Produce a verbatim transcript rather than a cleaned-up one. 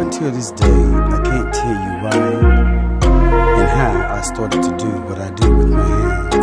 Until this day, I can't tell you why and how I started to do what I do with my hands.